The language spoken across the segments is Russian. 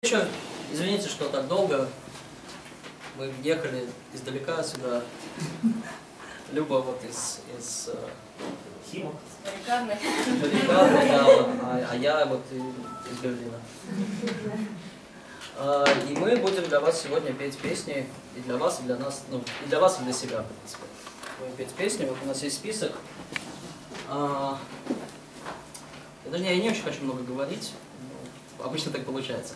Еще извините, что так долго. Мы ехали издалека сюда. Люба вот из Химок. Баррикадной, да, а я вот из Берлина. И мы будем для вас сегодня петь песни и для вас, и для нас, ну, и для вас, и для себя, в принципе. Будем петь песни, вот у нас есть список. Я не очень хочу много говорить, обычно так получается.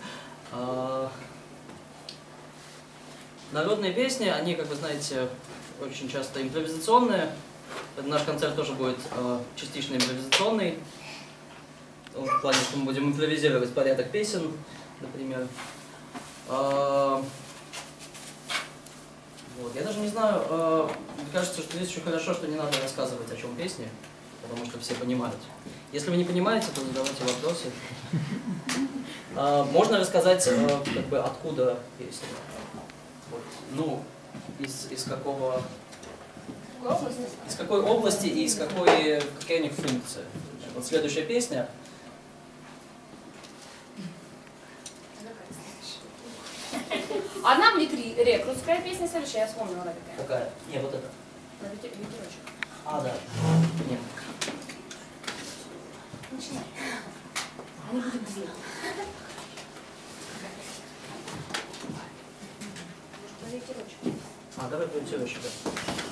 Народные песни, они, как вы знаете, очень часто импровизационные. Наш концерт тоже будет частично импровизационный. В плане, что мы будем импровизировать порядок песен, например. Вот. Я даже не знаю, мне кажется, что здесь очень хорошо, что не надо рассказывать, о чем песни, потому что все понимают. Если вы не понимаете, то задавайте вопросы. Можно рассказать, как бы, откуда песня? Вот. Ну, из какого... Из какой области и какая у них функция? Вот следующая песня. Одна будет рекрутская песня, следующая, я вспомнила такая. Какая? Не, вот эта. На ветерочек. А, да. Нет. Начинай. Они будут две. Может, на ветерочек. А, давай будем ветерочек.